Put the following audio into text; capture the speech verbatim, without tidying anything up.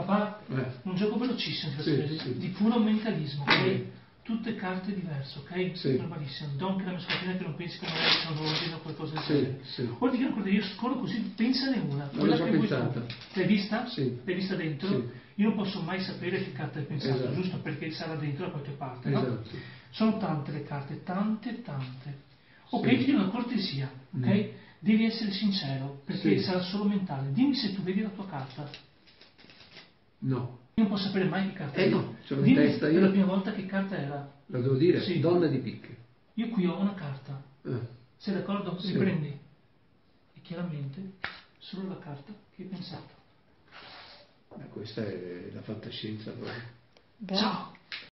qua Eh. un gioco velocissimo, ti faccio Sì, vedere, sì. di puro mentalismo, ok? Ok. Tutte carte diverse, ok? Sì. Normalissimo. Don che la mia scopertina che non pensi che magari sono ordine o qualcosa del Sì, genere. sì. Ora ti dico ancora, io scorro così, pensane una. l'ho Quella già che vuoi pensata. tu. L'hai vista? Sì. L'hai vista dentro? Sì. Io non posso mai sapere che carta hai pensato, Esatto. giusto? Perché sarà dentro da qualche parte, no? Esatto. Sono tante le carte, tante, tante. Ok, Sì. ti chiedo una cortesia, ok? Mm. Devi essere sincero, perché Sì. sarà solo mentale. Dimmi se tu vedi la tua carta. No. Io non posso sapere mai che carta Eh è. no, ce l'ho in Dimmi testa per io. la prima volta che carta era. La devo dire? Sì. Donna di picche. Io qui ho una carta. Eh. Sei d'accordo? Sì. Riprendi. E chiaramente solo la carta che hai pensato. Beh, questa è la fantascienza proprio. Ciao!